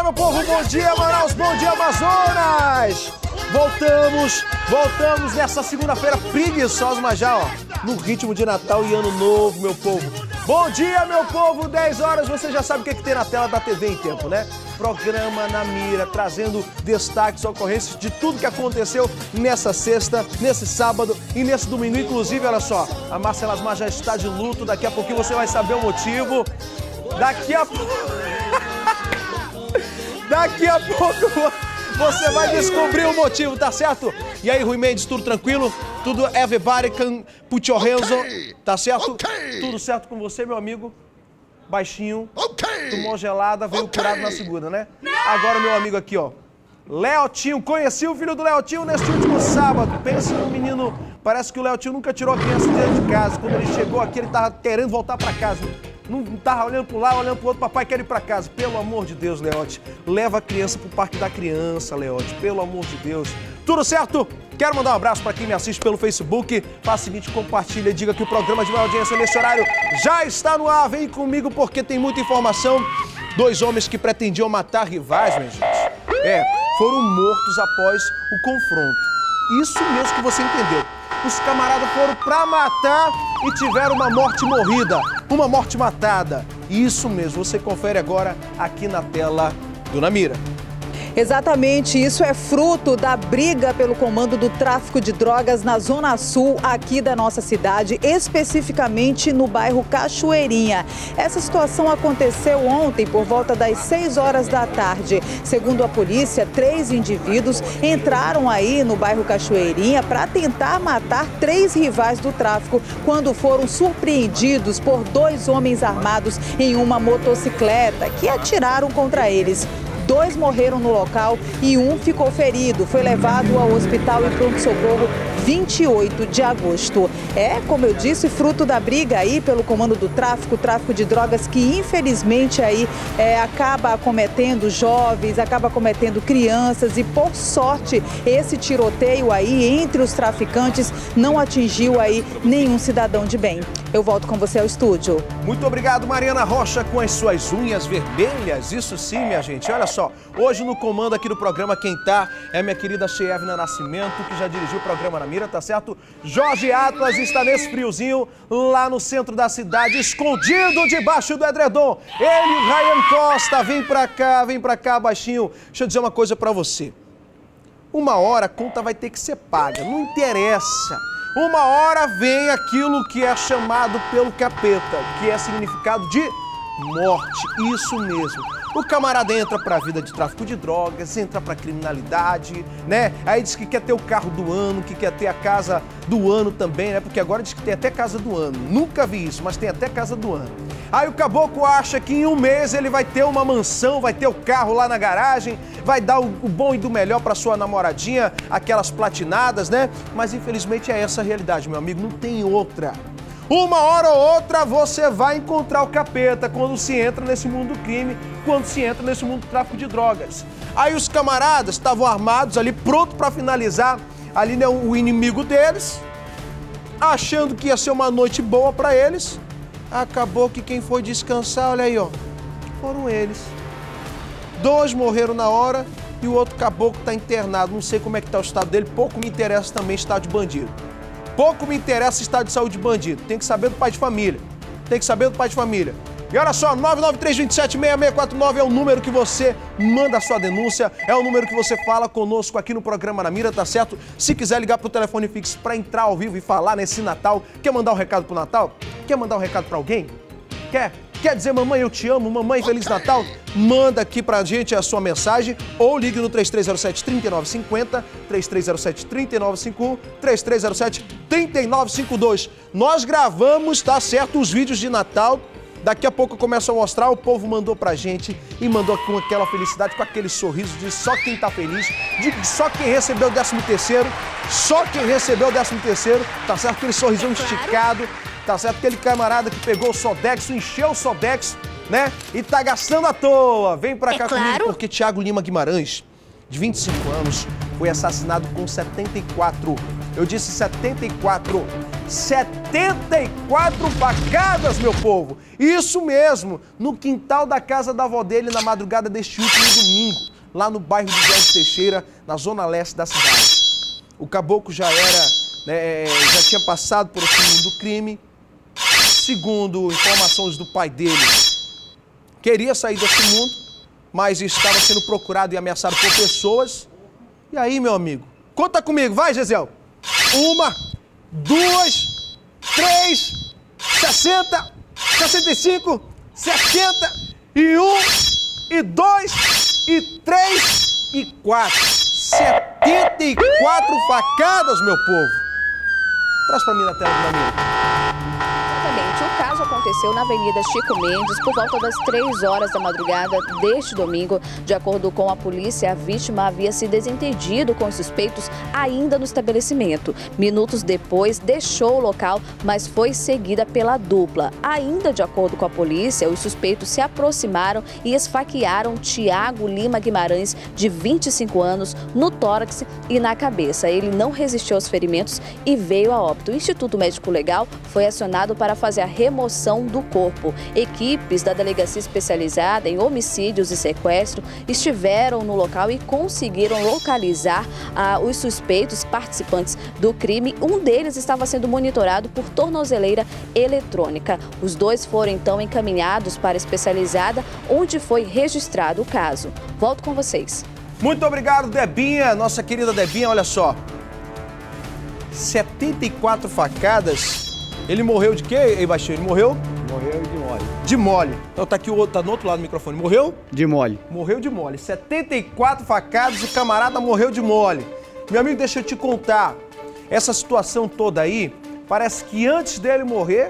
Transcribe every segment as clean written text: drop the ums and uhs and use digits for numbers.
meu povo, bom dia Manaus, bom dia Amazonas! Voltamos nessa segunda-feira preguiçosa, mas já, ó, no ritmo de Natal e Ano Novo, meu povo. Bom dia, meu povo, 10 horas, você já sabe o que tem na tela da TV em Tempo, né? Programa na Mira, trazendo destaques, ocorrências de tudo que aconteceu nessa sexta, nesse sábado e nesse domingo. Inclusive, olha só, a Marcela Asmar já está de luto, daqui a pouquinho você vai saber o motivo. Daqui a pouco você vai descobrir o motivo, tá certo? E aí, Rui Mendes, tudo tranquilo? Tudo everybody can put your hands on, tá certo? Tudo certo com você, meu amigo? Baixinho, tomou gelada, veio curado na segunda, né? Agora, meu amigo aqui, ó, Leotinho, conheci o filho do Leotinho neste último sábado. Pensa no menino, parece que o Leotinho nunca tirou a criança dentro de casa. Quando ele chegou aqui, ele tava querendo voltar pra casa. Não tava olhando para um lado, olhando para o outro, papai quer ir para casa. Pelo amor de Deus, Leote, leva a criança pro Parque da Criança, Leote, pelo amor de Deus. Tudo certo? Quero mandar um abraço para quem me assiste pelo Facebook. Faça o seguinte, compartilha e diga que o programa de maior audiência nesse horário já está no ar. Vem comigo porque tem muita informação. 2 homens que pretendiam matar rivais, minha gente. Foram mortos após o confronto. Isso mesmo que você entendeu. Os camaradas foram pra matar e tiveram uma morte morrida, uma morte matada. Isso mesmo, você confere agora aqui na tela do Na Mira. Exatamente, isso é fruto da briga pelo comando do tráfico de drogas na Zona Sul aqui da nossa cidade, especificamente no bairro Cachoeirinha. Essa situação aconteceu ontem por volta das 6 horas da tarde. Segundo a polícia, 3 indivíduos entraram aí no bairro Cachoeirinha para tentar matar 3 rivais do tráfico quando foram surpreendidos por 2 homens armados em uma motocicleta que atiraram contra eles. 2 morreram no local e 1 ficou ferido. Foi levado ao hospital e pronto-socorro 28 de agosto. Como eu disse, fruto da briga aí pelo comando do tráfico de drogas que infelizmente aí acaba acometendo jovens, acaba acometendo crianças e por sorte esse tiroteio aí entre os traficantes não atingiu aí nenhum cidadão de bem. Eu volto com você ao estúdio. Muito obrigado, Mariana Rocha, com as suas unhas vermelhas. Isso sim, minha gente. Olha só, hoje no comando aqui do programa quem tá é minha querida Sheevna Nascimento, que já dirigiu o programa Na Mira, tá certo? Jorge Atlas está nesse friozinho lá no centro da cidade, escondido debaixo do edredom. Ele, Ryan Costa, vem pra cá, baixinho. Deixa eu dizer uma coisa pra você. Uma hora a conta vai ter que ser paga, não interessa. Uma hora vem aquilo que é chamado pelo capeta, que é significado de morte, isso mesmo. O camarada entra pra vida de tráfico de drogas, entra pra criminalidade, né? Aí diz que quer ter o carro do ano, que quer ter a casa do ano também, né? Porque agora diz que tem até casa do ano. Nunca vi isso, mas tem até casa do ano. Aí o caboclo acha que em um mês ele vai ter uma mansão, vai ter o carro lá na garagem, vai dar o bom e do melhor pra sua namoradinha, aquelas platinadas, né? Mas infelizmente é essa a realidade, meu amigo, não tem outra. Uma hora ou outra você vai encontrar o capeta quando se entra nesse mundo do crime, quando se entra nesse mundo do tráfico de drogas. Aí os camaradas estavam armados ali, pronto para finalizar ali, né, o inimigo deles, achando que ia ser uma noite boa para eles. Acabou que quem foi descansar, olha aí, ó, foram eles. 2 morreram na hora e o outro caboclo está internado. Não sei como é que está o estado dele, pouco me interessa também estado de bandido. Pouco me interessa estado de saúde de bandido. Tem que saber do pai de família. Tem que saber do pai de família. E olha só, 993276649 é o número que você manda a sua denúncia, é o número que você fala conosco aqui no programa Na Mira, tá certo? Se quiser ligar pro telefone fixo para entrar ao vivo e falar nesse Natal, quer mandar um recado pro Natal? Quer mandar um recado para alguém? Quer dizer, mamãe, eu te amo, mamãe, Feliz Natal? Manda aqui pra gente a sua mensagem ou ligue no 3307-3950, 3307-3951, 3307-3952. Nós gravamos, tá certo, os vídeos de Natal. Daqui a pouco eu começo a mostrar, o povo mandou pra gente e mandou com aquela felicidade, com aquele sorriso de só quem tá feliz, de só quem recebeu o 13º, só quem recebeu o 13º, tá certo? Aquele sorrisão esticado. Tá certo? Aquele camarada que pegou o Sodexo, encheu o Sodexo, né? E tá gastando à toa. Vem pra cá comigo, porque Thiago Lima Guimarães, de 25 anos, foi assassinado com 74. Eu disse 74. 74 facadas, meu povo! Isso mesmo, no quintal da casa da avó dele na madrugada deste último domingo, lá no bairro de José Teixeira, na zona leste da cidade. O caboclo já tinha passado por esse mundo do crime. Segundo informações do pai dele, queria sair desse mundo, mas estava sendo procurado e ameaçado por pessoas. E aí, meu amigo, conta comigo, vai, Gisel. 1, 2, 3, 60, 65, 70, e 1, e 2, e 3, e 4. 74 facadas, meu povo. Traz pra mim na tela, meu amigo. O caso aconteceu na Avenida Chico Mendes por volta das 3 horas da madrugada deste domingo. De acordo com a polícia, a vítima havia se desentendido com os suspeitos ainda no estabelecimento. Minutos depois, deixou o local, mas foi seguida pela dupla. Ainda de acordo com a polícia, os suspeitos se aproximaram e esfaquearam Tiago Lima Guimarães, de 25 anos, no tórax e na cabeça. Ele não resistiu aos ferimentos e veio a óbito. O Instituto Médico Legal foi acionado para fazer a remoção do corpo. Equipes da Delegacia Especializada em Homicídios e Sequestro estiveram no local e conseguiram localizar os suspeitos participantes do crime. Um deles estava sendo monitorado por tornozeleira eletrônica. Os dois foram então encaminhados para a especializada, onde foi registrado o caso. Volto com vocês. Muito obrigado, Debinha, nossa querida Debinha. Olha só, 74 facadas. Ele morreu de quê, ei, baixinho? Ele morreu? Morreu de mole. De mole. Então tá aqui o outro, tá no outro lado do microfone. Morreu? De mole. Morreu de mole. 74 facadas, o camarada morreu de mole. Meu amigo, deixa eu te contar. Essa situação toda aí, parece que antes dele morrer,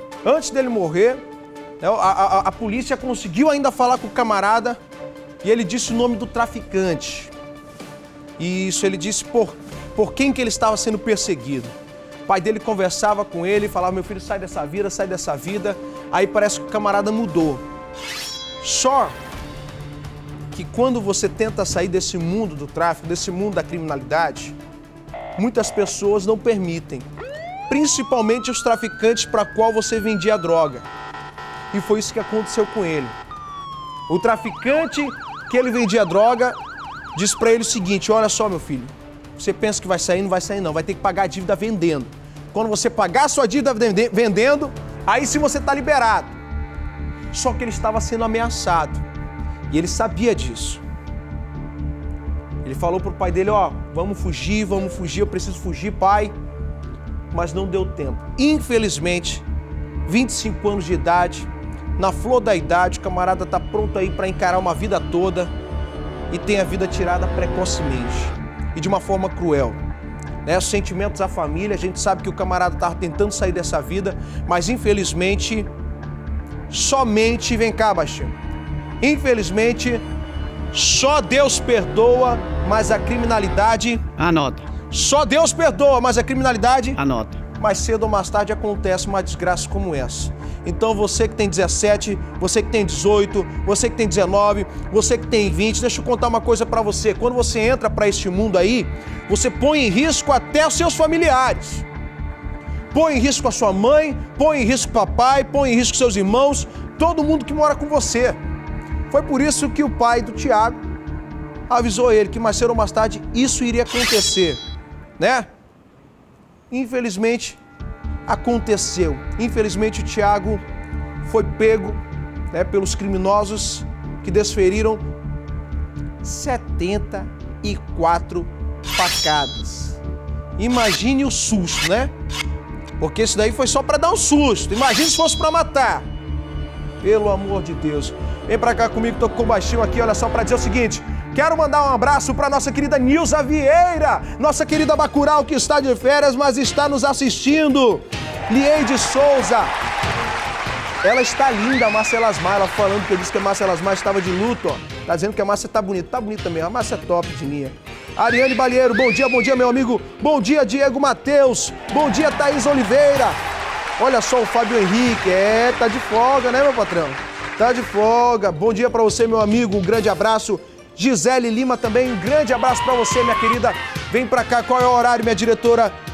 a polícia conseguiu ainda falar com o camarada e ele disse o nome do traficante. Isso, ele disse por quem que ele estava sendo perseguido. O pai dele conversava com ele, falava, meu filho, sai dessa vida. Aí parece que o camarada mudou. Só que quando você tenta sair desse mundo do tráfico, desse mundo da criminalidade, muitas pessoas não permitem. Principalmente os traficantes para qual você vendia droga. E foi isso que aconteceu com ele. O traficante que ele vendia droga disse para ele o seguinte, olha só, meu filho, você pensa que vai sair, não vai sair não, vai ter que pagar a dívida vendendo. Quando você pagar a sua dívida vendendo, aí sim você está liberado. Só que ele estava sendo ameaçado e ele sabia disso. Ele falou pro pai dele, ó, vamos fugir, eu preciso fugir, pai. Mas não deu tempo. Infelizmente, 25 anos de idade, na flor da idade, o camarada está pronto aí para encarar uma vida toda e tem a vida tirada precocemente e de uma forma cruel. Os sentimentos da família, a gente sabe que o camarada estava tentando sair dessa vida, mas infelizmente, somente, vem cá, baixinho, infelizmente, só Deus perdoa, mas a criminalidade... Anota. Só Deus perdoa, mas a criminalidade... Anota. Mais cedo ou mais tarde acontece uma desgraça como essa. Então você que tem 17, você que tem 18, você que tem 19, você que tem 20, deixa eu contar uma coisa pra você. Quando você entra pra este mundo aí, você põe em risco até os seus familiares. Põe em risco a sua mãe, põe em risco o papai, põe em risco seus irmãos, todo mundo que mora com você. Foi por isso que o pai do Tiago avisou ele que mais cedo ou mais tarde isso iria acontecer, né? Infelizmente, aconteceu. Infelizmente, o Tiago foi pego, né, pelos criminosos que desferiram 74 facadas. Imagine o susto, né? Porque isso daí foi só para dar um susto. Imagine se fosse para matar. Pelo amor de Deus. Vem pra cá comigo, tô com o baixinho aqui, olha só, para dizer o seguinte. Quero mandar um abraço para nossa querida Nilza Vieira, nossa querida Bacurau, que está de férias, mas está nos assistindo. Lieide Souza. Ela está linda, a Márcia Elasmar, ela falando que eu disse que a Márcia Elasmar estava de luto, ó. Tá dizendo que a Márcia tá bonita mesmo, a Márcia é top de linha. Ariane Balheiro, bom dia, meu amigo. Bom dia, Diego Matheus. Bom dia, Thaís Oliveira. Olha só o Fábio Henrique, tá de folga, né, meu patrão? Tá de folga. Bom dia para você, meu amigo, um grande abraço. Gisele Lima também, um grande abraço para você, minha querida. Vem pra cá, qual é o horário, minha diretora?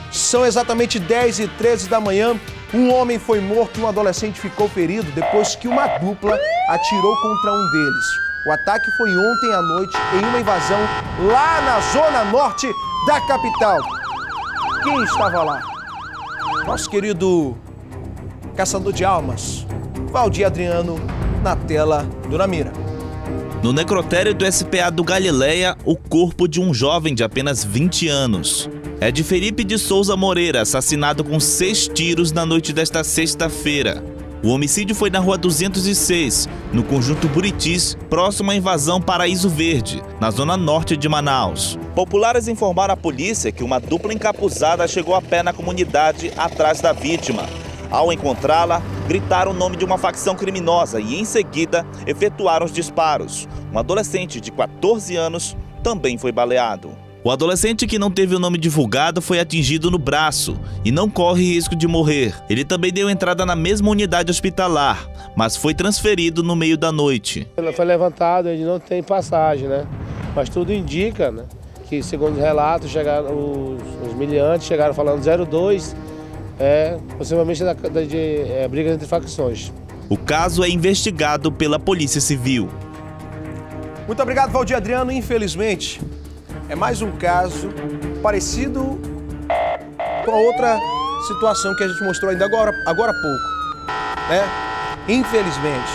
São exatamente 10h13 da manhã. Um homem foi morto e um adolescente ficou ferido depois que uma dupla atirou contra um deles. O ataque foi ontem à noite em uma invasão lá na zona norte da capital. Quem estava lá? Nosso querido caçador de almas, Valdir Adriano, na tela do Na Mira. No necrotério do SPA do Galileia, o corpo de um jovem de apenas 20 anos. É de Felipe de Souza Moreira, assassinado com 6 tiros na noite desta sexta-feira. O homicídio foi na Rua 206, no conjunto Buritis, próximo à invasão Paraíso Verde, na zona norte de Manaus. Populares informaram à polícia que uma dupla encapuzada chegou a pé na comunidade atrás da vítima. Ao encontrá-la, gritaram o nome de uma facção criminosa e, em seguida, efetuaram os disparos. Um adolescente de 14 anos também foi baleado. O adolescente, que não teve o nome divulgado, foi atingido no braço e não corre risco de morrer. Ele também deu entrada na mesma unidade hospitalar, mas foi transferido no meio da noite. Ele foi levantado, ele não tem passagem, né? Mas tudo indica, né, que, segundo os relatos, chegaram, os miliantes chegaram falando 02, possivelmente de brigas entre facções. O caso é investigado pela Polícia Civil. Muito obrigado, Valdir Adriano. Infelizmente, é mais um caso parecido com a outra situação que a gente mostrou ainda agora há pouco, né? Infelizmente.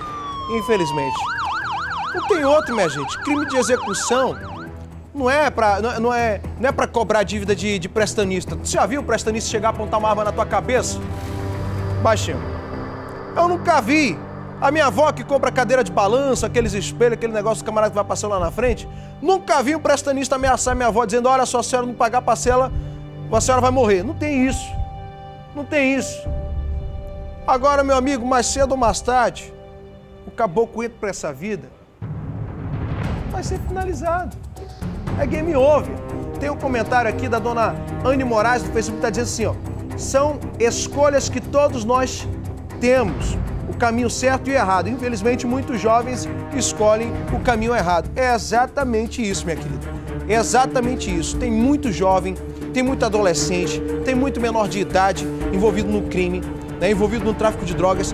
Não tem outro, minha gente. Crime de execução não é pra cobrar dívida de prestanista. Você já viu o prestanista chegar a apontar uma arma na tua cabeça? Baixinho. Eu nunca vi. A minha avó que compra cadeira de balanço, aqueles espelhos, aquele negócio do camarada que vai passando lá na frente, nunca vi um prestanista ameaçar minha avó dizendo: olha só, se a senhora não pagar a parcela, a senhora vai morrer. Não tem isso. Não tem isso. Agora, meu amigo, mais cedo ou mais tarde, o caboclo entra pra essa vida, vai ser finalizado. É game over. Tem um comentário aqui da dona Anne Moraes do Facebook, que está dizendo assim, ó: são escolhas que todos nós temos, o caminho certo e errado. Infelizmente, muitos jovens escolhem o caminho errado. É exatamente isso, minha querida. É exatamente isso. Tem muito jovem, tem muito adolescente, tem muito menor de idade envolvido no crime, né, envolvido no tráfico de drogas,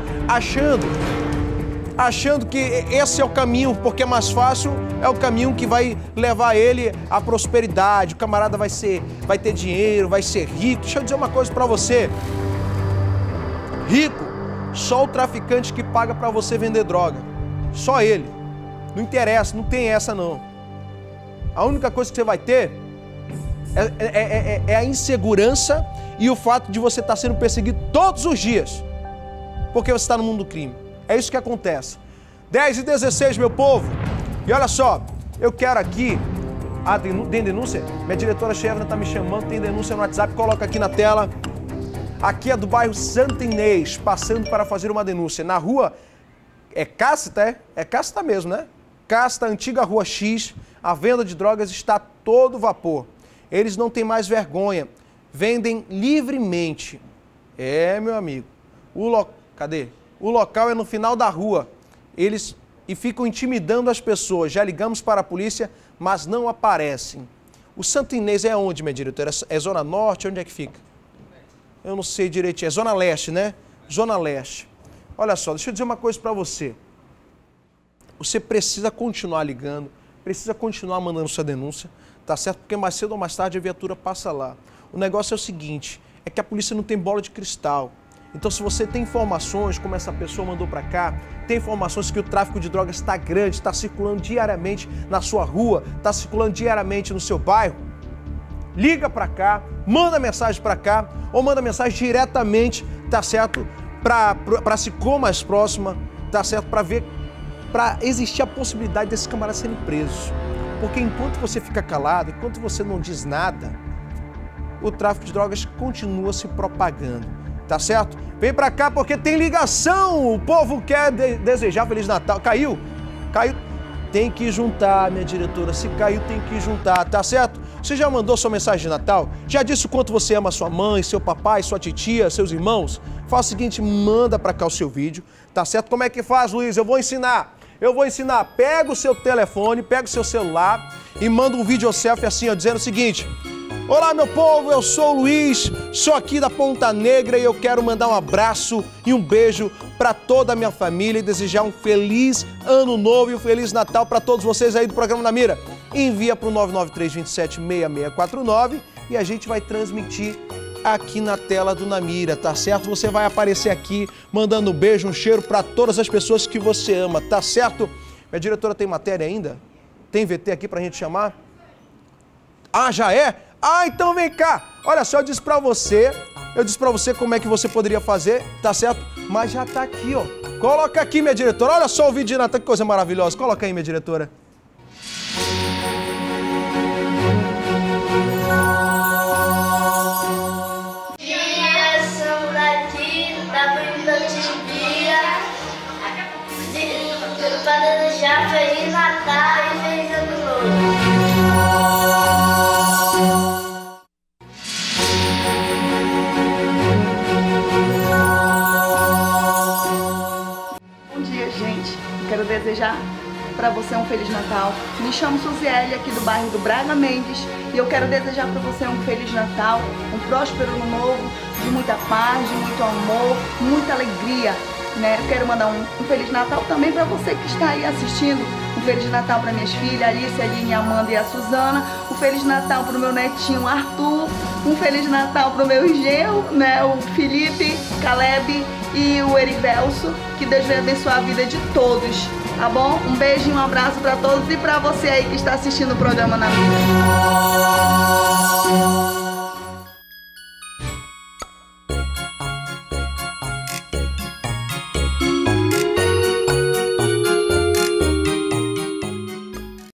achando que esse é o caminho, porque é mais fácil, é o caminho que vai levar ele à prosperidade. O camarada vai ter dinheiro, vai ser rico. Deixa eu dizer uma coisa pra você. Rico, só o traficante que paga pra você vender droga. Só ele. Não interessa, não tem essa não. A única coisa que você vai ter é a insegurança e o fato de você estar sendo perseguido todos os dias, porque você está no mundo do crime. É isso que acontece. 10h16, meu povo. E olha só, eu quero aqui, tem denúncia? Minha diretora Chevna está me chamando, tem denúncia no WhatsApp, coloca aqui na tela. Aqui é do bairro Santo Inês, passando para fazer uma denúncia. Na rua, é Cássita, é? É Cássita mesmo, né? Cássita, antiga Rua X, a venda de drogas está todo vapor. Eles não têm mais vergonha, vendem livremente. É, meu amigo. Cadê? O local é no final da rua. Eles ficam intimidando as pessoas. Já ligamos para a polícia, mas não aparecem. O Santo Inês é onde, minha diretora? É Zona Norte? Onde é que fica? Eu não sei direitinho. É Zona Leste, né? Zona Leste. Olha só, deixa eu dizer uma coisa para você. Você precisa continuar ligando, precisa continuar mandando sua denúncia, tá certo? Porque mais cedo ou mais tarde a viatura passa lá. O negócio é o seguinte, é que a polícia não tem bola de cristal. Então, se você tem informações, como essa pessoa mandou para cá, tem informações que o tráfico de drogas está grande, está circulando diariamente na sua rua, está circulando diariamente no seu bairro, liga para cá, manda mensagem para cá, ou manda mensagem diretamente, tá certo? Para Sicom mais próxima, tá certo? Para existir a possibilidade desses camaradas serem presos. Porque enquanto você fica calado, enquanto você não diz nada, o tráfico de drogas continua se propagando. Tá certo? Vem pra cá porque tem ligação. O povo quer desejar Feliz Natal. Caiu? Caiu. Tem que juntar, minha diretora. Se caiu, tem que juntar, tá certo? Você já mandou sua mensagem de Natal? Já disse o quanto você ama sua mãe, seu papai, sua titia, seus irmãos? Faz o seguinte, manda pra cá o seu vídeo, tá certo? Como é que faz, Luiz? Eu vou ensinar. Pega o seu telefone, pega o seu celular e manda um vídeo selfie assim, ó, dizendo o seguinte: Olá, meu povo, eu sou o Luiz, sou aqui da Ponta Negra e eu quero mandar um abraço e um beijo para toda a minha família e desejar um feliz Ano Novo e um Feliz Natal para todos vocês aí do programa Na Mira. Envia para o 993276649 e a gente vai transmitir aqui na tela do Na Mira, tá certo? Você vai aparecer aqui mandando um beijo, um cheiro para todas as pessoas que você ama, tá certo? Minha diretora tem matéria ainda? Tem VT aqui pra gente chamar? Ah, já é? Ah, então vem cá. Olha só, eu disse pra você como é que você poderia fazer, tá certo? Mas já tá aqui, ó. Coloca aqui, minha diretora. Olha só o vídeo de Natal, que coisa maravilhosa. Coloca aí, minha diretora. Para desejar Feliz Natal e Feliz Ano Novo. Bom dia, gente. Quero desejar para você um Feliz Natal. Me chamo Suziele, aqui do bairro do Braga Mendes, e eu quero desejar para você um Feliz Natal, um próspero Ano Novo, de muita paz, de muito amor, muita alegria. Eu quero mandar um Feliz Natal também para você que está aí assistindo. Um Feliz Natal para minhas filhas, Alice, Aline, Amanda e a Suzana. Um Feliz Natal para o meu netinho Arthur. Um Feliz Natal para o meu genro, o Felipe, Caleb e o Erivelso. Que Deus venha abençoar a vida de todos, tá bom? Um beijo e um abraço para todos e para você aí que está assistindo o programa Na Mira.